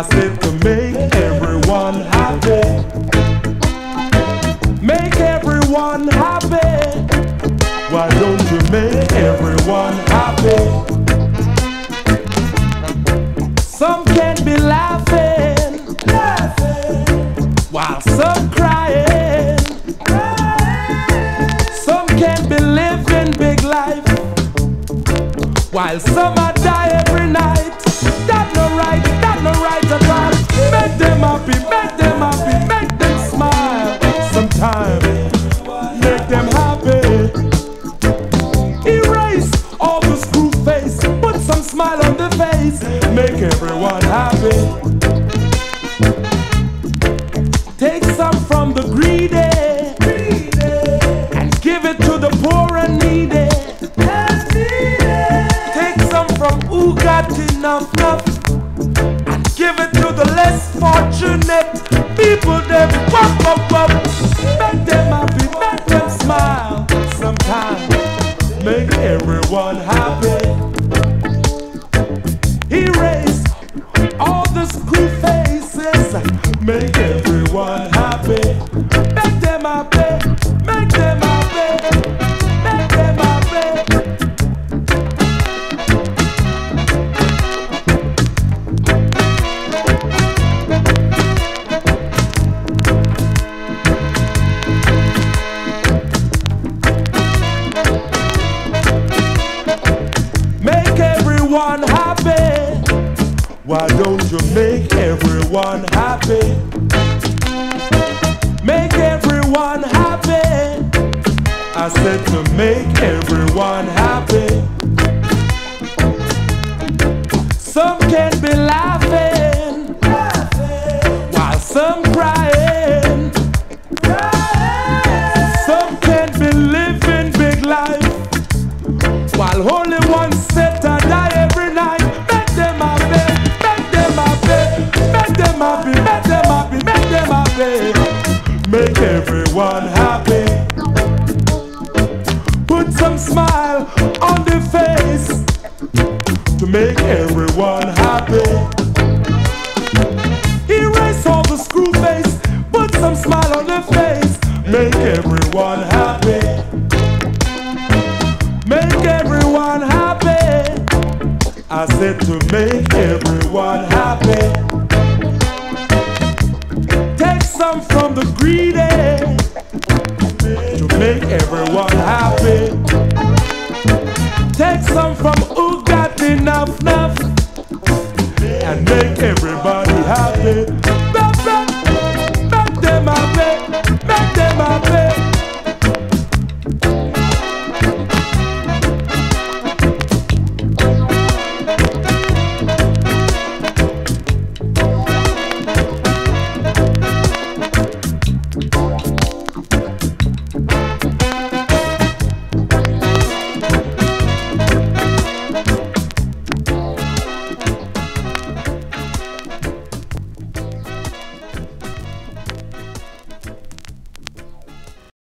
I said to make everyone happy. Make everyone happy. Why don't you make everyone happy? Some can be laughing, while some crying. Some can be living big life, while some are die every night. That's no right at all. Make them happy, make them happy, make them smile. Sometime, make them happy. Erase all the screw face, put some smile on the face. Make everyone happy. Take some from the greedy and give it to the poor and needy. Take some from who got enough and give it to the less fortunate people. Them wop wop wop. Make them happy, make them smile. Sometimes make everyone happy. Erase all the screw faces. Make everyone happy. Make them happy. Make them happy. Make them happy. Make everyone happy. Why don't you make everyone happy? Make everyone happy. I said to make everyone happy. Some can be laughing, while some crying. Some can be living big life, while only one set to die every night. Make them happy, make them happy, make them happy, make them happy, make them happy. Make everyone happy. Put some smile on the face to make everyone happy. Erase all the screw face, put some smile on the face. Make everyone happy. Make everyone happy. I said to make everyone happy. Take some from the greedy to make everyone happy. Take some from who got enough and make everybody